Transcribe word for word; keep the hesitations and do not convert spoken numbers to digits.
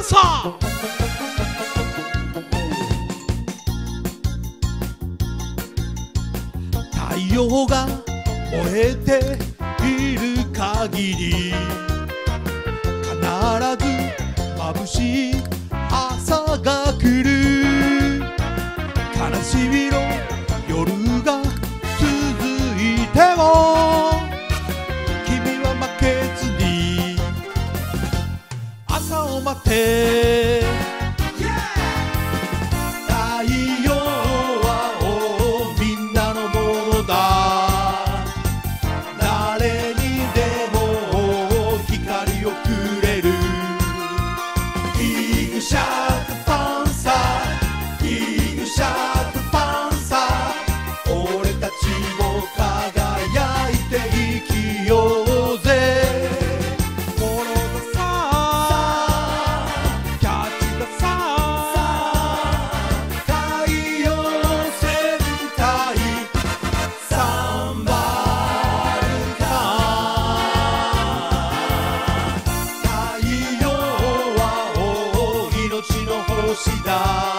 さ太陽が燃えている限り必ず眩しい朝が来る。悲しみの夜が続いても君は負けずに朝を待って太陽はみんなのものだ。誰にでも光をくれる。ギグシャークパンサーギグシャークパンサー俺たちも輝いて生きようぜ。ものださキャッチださ太陽戦隊サンバルカ太陽は命の星だ。